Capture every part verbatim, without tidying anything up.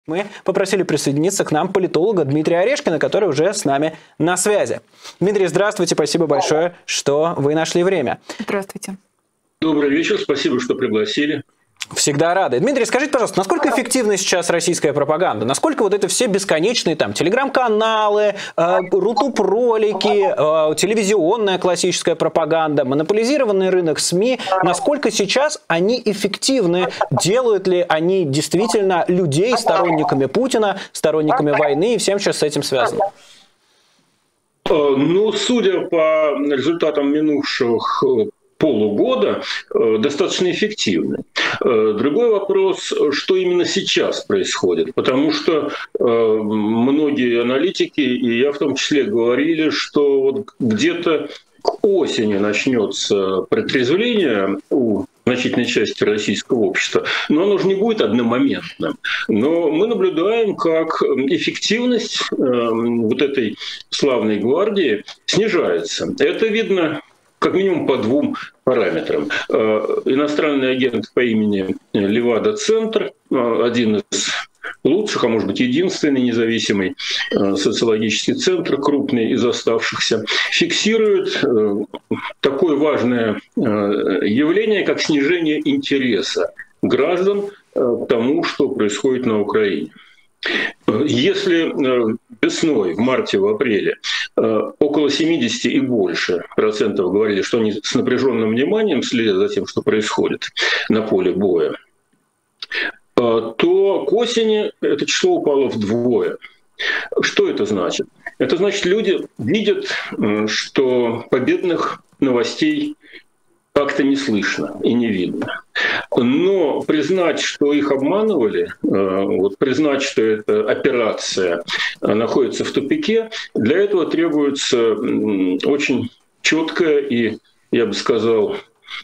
Мы попросили присоединиться к нам политолога Дмитрия Орешкина, который уже с нами на связи. Дмитрий, здравствуйте, спасибо большое, что вы нашли время. Здравствуйте. Добрый вечер, спасибо, что пригласили. Всегда рады. Дмитрий, скажите, пожалуйста, насколько эффективна сейчас российская пропаганда? Насколько вот это все бесконечные там телеграм-каналы, э, рутуб-ролики, э, телевизионная классическая пропаганда, монополизированный рынок СМИ, насколько сейчас они эффективны? Делают ли они действительно людей сторонниками Путина, сторонниками войны и всем, что с этим связано? Ну, судя по результатам минувших полугода, достаточно эффективны. Другой вопрос, что именно сейчас происходит, потому что многие аналитики, и я в том числе, говорили, что вот где-то к осени начнется протрезвление у значительной части российского общества, но оно же не будет одномоментным. Но мы наблюдаем, как эффективность вот этой славной гвардии снижается. Это видно как минимум по двум параметрам. Иностранный агент по имени Левада-Центр, один из лучших, а может быть единственный независимый социологический центр, крупный из оставшихся, фиксирует такое важное явление, как снижение интереса граждан к тому, что происходит на Украине. Если весной, в марте, в апреле около семидесяти и больше процентов говорили, что они с напряженным вниманием следят за тем, что происходит на поле боя, то к осени это число упало вдвое. Что это значит? Это значит, люди видят, что победных новостей как-то не слышно и не видно. Но признать, что их обманывали, вот признать, что эта операция находится в тупике, для этого требуется очень четкое и, я бы сказал,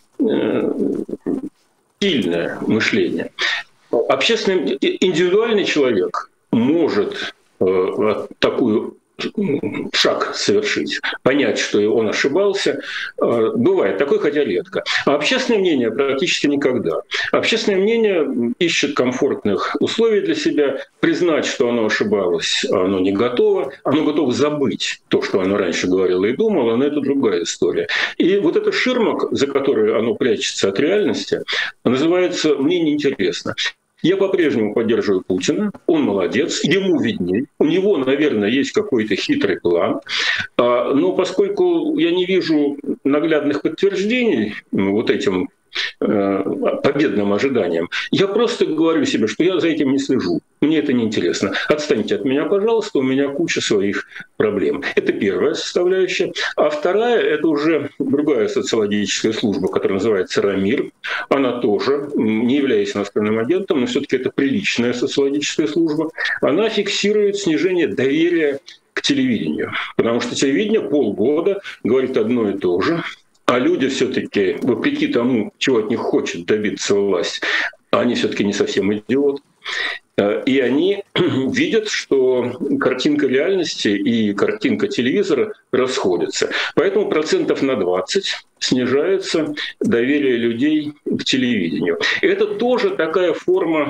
сильное мышление. Общественный, индивидуальный человек может такую шаг совершить, понять, что он ошибался. Бывает такое, хотя редко. А общественное мнение практически никогда. Общественное мнение ищет комфортных условий для себя, признать, что оно ошибалось, оно не готово, оно готово забыть то, что оно раньше говорило и думало, но это другая история. И вот эта ширма, за которой оно прячется от реальности, называется «мне неинтересно». Я по-прежнему поддерживаю Путина, он молодец, ему видней, у него, наверное, есть какой-то хитрый план, но поскольку я не вижу наглядных подтверждений вот этим победным ожиданиям, я просто говорю себе, что я за этим не слежу, мне это неинтересно. Отстаньте от меня, пожалуйста, у меня куча своих проблем. Это первая составляющая. А вторая — это уже другая социологическая служба, которая называется «Рамир». Она тоже, не являясь иностранным агентом, но все-таки это приличная социологическая служба. Она фиксирует снижение доверия к телевидению. Потому что телевидение полгода говорит одно и то же. А люди все-таки, вопреки тому, чего от них хочет добиться власть, они все-таки не совсем идиоты. И они видят, что картинка реальности и картинка телевизора расходятся. Поэтому процентов на двадцать снижается доверие людей к телевидению. Это тоже такая форма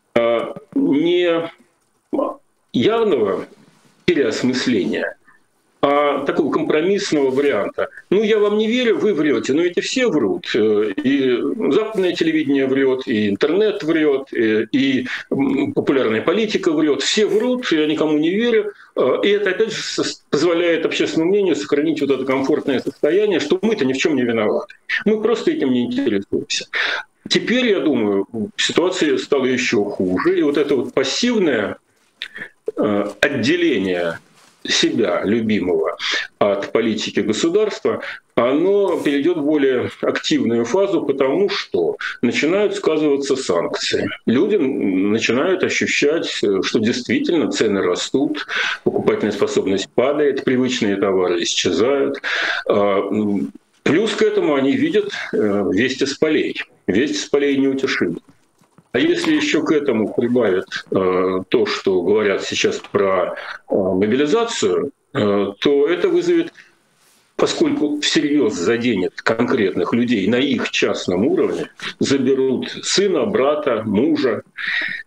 не явного переосмысления, а такого компромиссного варианта. Ну, я вам не верю, вы врете, но эти все врут. И западное телевидение врет, и интернет врет, и популярная политика врет. Все врут, я никому не верю. И это, опять же, позволяет общественному мнению сохранить вот это комфортное состояние, что мы-то ни в чем не виноваты. Мы просто этим не интересуемся. Теперь, я думаю, ситуация стала еще хуже. И вот это вот пассивное отделение себя, любимого, от политики государства, оно перейдет в более активную фазу, потому что начинают сказываться санкции. Люди начинают ощущать, что действительно цены растут, покупательная способность падает, привычные товары исчезают. Плюс к этому они видят вести с полей. Вести с полей неутешимы. А если еще к этому прибавят э, то, что говорят сейчас про э, мобилизацию, э, то это вызовет, поскольку всерьез заденет конкретных людей на их частном уровне, заберут сына, брата, мужа,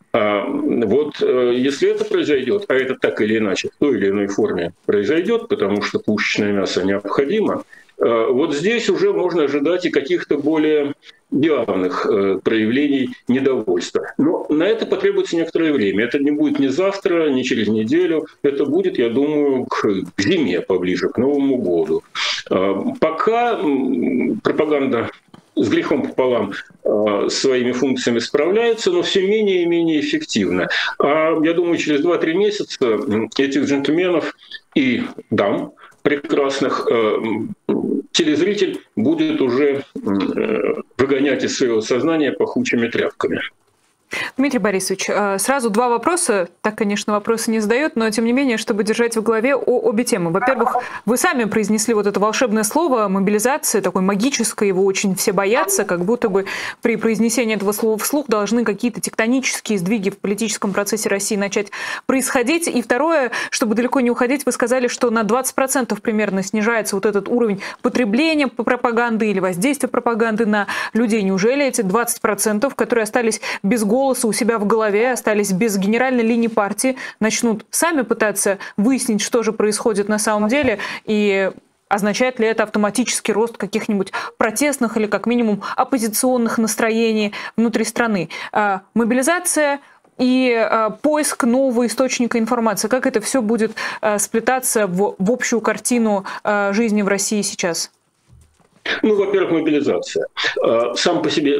А вот если это произойдет, а это так или иначе в той или иной форме произойдет, потому что пушечное мясо необходимо, вот здесь уже можно ожидать и каких-то более явных проявлений недовольства. Но на это потребуется некоторое время. Это не будет ни завтра, ни через неделю. Это будет, я думаю, к зиме поближе, к Новому году. Пока пропаганда с грехом пополам своими функциями справляется, но все менее и менее эффективно. А я думаю, через два-три месяца этих джентльменов и дам прекрасных телезритель будет уже выгонять из своего сознания пахучими тряпками. Дмитрий Борисович, сразу два вопроса. Так, конечно, вопросы не задает, но тем не менее, чтобы держать в голове о обе темы. Во-первых, вы сами произнесли вот это волшебное слово «мобилизация», такое магическое, его очень все боятся, как будто бы при произнесении этого слова вслух должны какие-то тектонические сдвиги в политическом процессе России начать происходить. И второе, чтобы далеко не уходить, вы сказали, что на двадцать процентов примерно снижается вот этот уровень потребления пропаганды или воздействия пропаганды на людей. Неужели эти двадцать процентов, которые остались без голоса, голоса у себя в голове, остались без генеральной линии партии, начнут сами пытаться выяснить, что же происходит на самом деле, и означает ли это автоматический рост каких-нибудь протестных или как минимум оппозиционных настроений внутри страны? Мобилизация и поиск нового источника информации, как это все будет сплетаться в, в общую картину жизни в России сейчас? Ну, во-первых, мобилизация. Сам по себе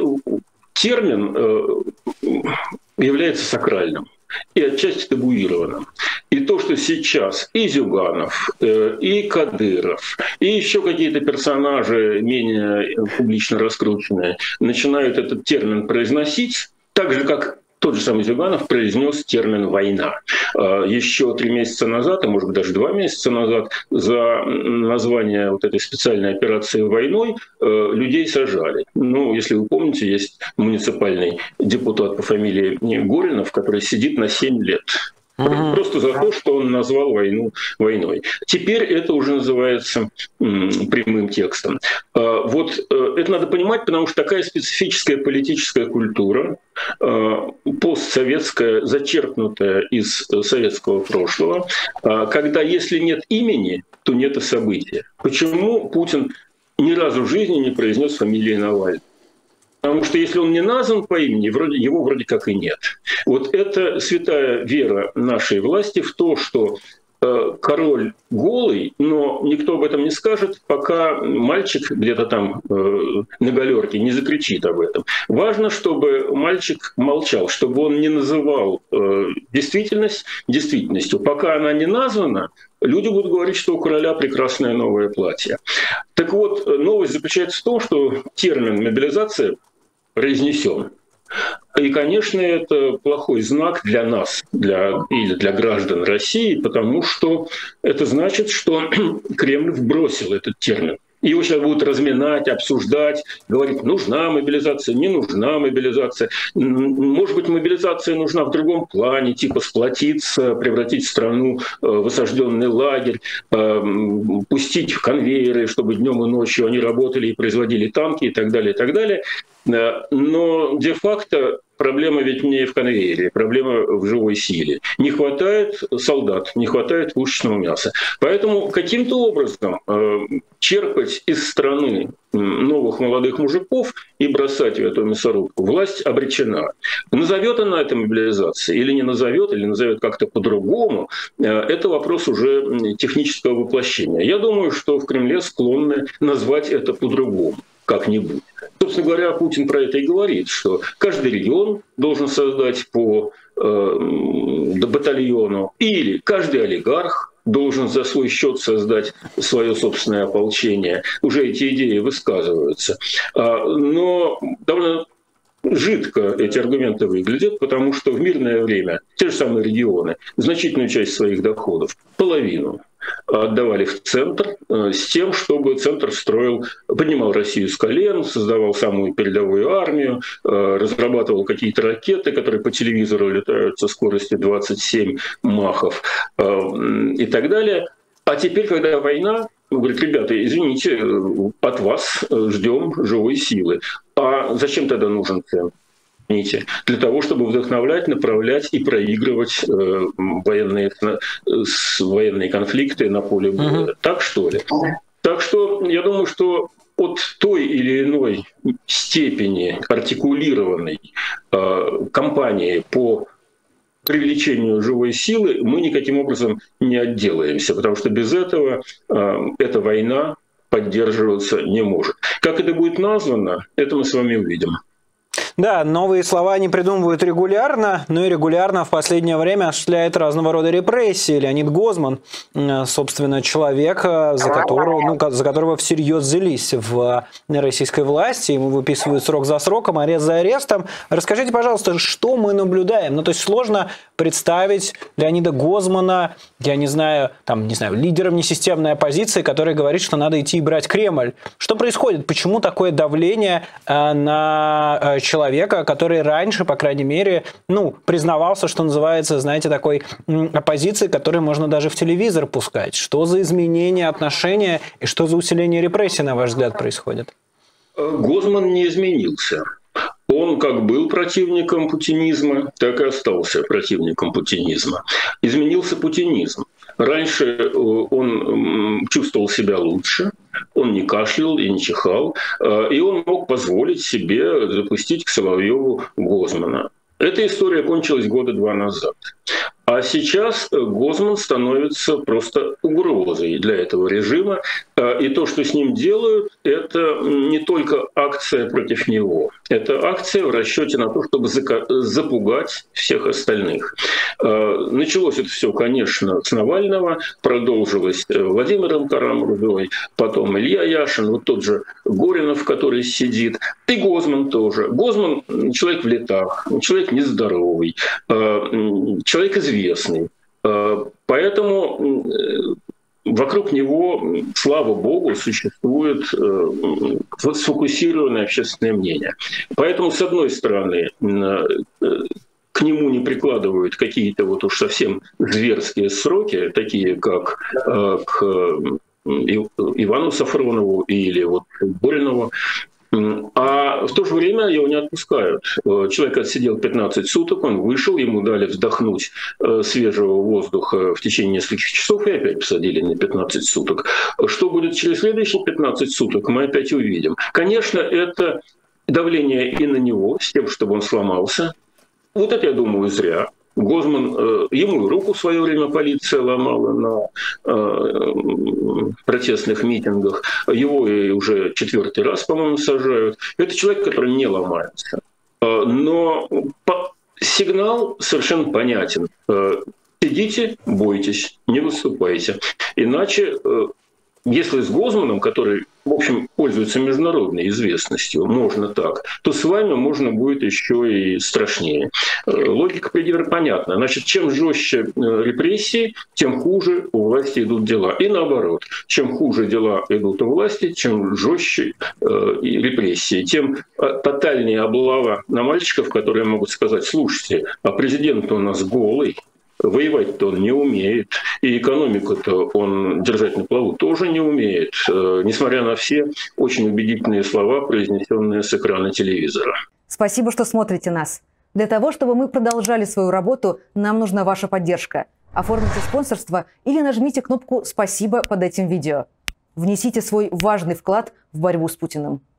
термин является сакральным и отчасти табуированным. И то, что сейчас и Зюганов, и Кадыров, и еще какие-то персонажи менее публично раскрученные начинают этот термин произносить, так же, как тот же самый Зюганов произнес термин «война». Еще три месяца назад, а может быть даже два месяца назад, за название вот этой специальной операции «войной» людей сажали. Ну, если вы помните, есть муниципальный депутат по фамилии Горинов, который сидит на семь лет. Uh-huh. Просто за то, что он назвал войну войной. Теперь это уже называется м, прямым текстом. А, вот а, это надо понимать, потому что такая специфическая политическая культура, а, постсоветская, зачерпнутая из советского прошлого, а, когда если нет имени, то нет и события. Почему Путин ни разу в жизни не произнес фамилии Навального? Потому что если он не назван по имени, вроде, его вроде как и нет. Вот это святая вера нашей власти в то, что э, король голый, но никто об этом не скажет, пока мальчик где-то там э, на галерке не закричит об этом. Важно, чтобы мальчик молчал, чтобы он не называл э, действительность действительностью. Пока она не названа, люди будут говорить, что у короля прекрасное новое платье. Так вот, новость заключается в том, что термин «мобилизация» произнесен. И, конечно, это плохой знак для нас, для, или для граждан России, потому что это значит, что Кремль вбросил этот термин. Его сейчас будут разминать, обсуждать, говорить, нужна мобилизация, не нужна мобилизация. Может быть, мобилизация нужна в другом плане, типа сплотиться, превратить страну в осажденный лагерь, пустить в конвейеры, чтобы днем и ночью они работали и производили танки и так далее, и так далее. Но де-факто проблема ведь не в конвейере, проблема в живой силе. Не хватает солдат, не хватает пушечного мяса. Поэтому каким-то образом э, черпать из страны новых молодых мужиков и бросать в эту мясорубку власть обречена. Назовет она это мобилизацией или не назовет, или назовет как-то по-другому, э, это вопрос уже технического воплощения. Я думаю, что в Кремле склонны назвать это по-другому, как-нибудь. Собственно говоря, Путин про это и говорит, что каждый регион должен создать по э, батальону, или каждый олигарх должен за свой счет создать свое собственное ополчение. Уже эти идеи высказываются. А, но довольно жидко эти аргументы выглядят, потому что в мирное время те же самые регионы значительную часть своих доходов, половину, отдавали в центр с тем, чтобы центр строил, поднимал Россию с колен, создавал самую передовую армию, разрабатывал какие-то ракеты, которые по телевизору летают со скоростью двадцать семь махов и так далее. А теперь, когда война, он говорит, ребята, извините, от вас ждем живой силы. А зачем тогда нужен центр? нити для того, чтобы вдохновлять, направлять и проигрывать э, военные, э, военные конфликты на поле боя. Mm-hmm. Так что ли? Так что я думаю, что от той или иной степени артикулированной э, кампании по привлечению живой силы мы никаким образом не отделаемся, потому что без этого э, эта война поддерживаться не может. Как это будет названо, это мы с вами увидим. Да, новые слова не придумывают регулярно, но и регулярно в последнее время осуществляет разного рода репрессии. Леонид Гозман, собственно, человек, за которого, ну, за которого всерьез взялись в российской власти. Ему выписывают срок за сроком, арест за арестом. Расскажите, пожалуйста, что мы наблюдаем? Ну, то есть сложно представить Леонида Гозмана, я не знаю, там, не знаю, лидером несистемной оппозиции, который говорит, что надо идти и брать Кремль. Что происходит? Почему такое давление на человека, который раньше, по крайней мере, ну, признавался, что называется, знаете, такой оппозиции, которую можно даже в телевизор пускать? Что за изменение отношения и что за усиление репрессий, на ваш взгляд, происходит? Гозман не изменился. Он как был противником путинизма, так и остался противником путинизма. Изменился путинизм. Раньше он чувствовал себя лучше, он не кашлял и не чихал, и он мог позволить себе запустить к Соловьеву Гозмана. Эта история кончилась года два назад. А сейчас Гозман становится просто угрозой для этого режима. И то, что с ним делают, это не только акция против него. Это акция в расчете на то, чтобы запугать всех остальных. Началось это все, конечно, с Навального, продолжилось Владимиром Карамурзой, потом Илья Яшин, вот тот же Горинов, который сидит, и Гозман тоже. Гозман — человек в летах, человек нездоровый, человек известный. Поэтому вокруг него, слава богу, существует сфокусированное общественное мнение. Поэтому, с одной стороны, к нему не прикладывают какие-то вот уж совсем зверские сроки, такие как к Ивану Сафронову или вот Горинову. А в то же время его не отпускают. Человек отсидел пятнадцать суток, он вышел, ему дали вдохнуть свежего воздуха в течение нескольких часов и опять посадили на пятнадцать суток. Что будет через следующие пятнадцать суток, мы опять увидим. Конечно, это давление и на него, с тем, чтобы он сломался. Вот это, я думаю, зря. Гозман, ему руку в свое время полиция ломала на э, протестных митингах. Его и уже четвертый раз, по-моему, сажают. Это человек, который не ломается. Но по, сигнал совершенно понятен. Сидите, бойтесь, не выступайте. Иначе, если с Гозманом, который, в общем, пользуется международной известностью, можно так, то с вами можно будет еще и страшнее. Логика придира понятна. Значит, чем жестче репрессии, тем хуже у власти идут дела. И наоборот, чем хуже дела идут у власти, чем жестче репрессии, тем тотальнее облава на мальчиков, которые могут сказать: слушайте, а президент у нас голый, воевать-то он не умеет, и экономику-то он держать на плаву тоже не умеет, несмотря на все очень убедительные слова, произнесенные с экрана телевизора. Спасибо, что смотрите нас. Для того, чтобы мы продолжали свою работу, нам нужна ваша поддержка. Оформите спонсорство или нажмите кнопку «Спасибо» под этим видео. Внесите свой важный вклад в борьбу с Путиным.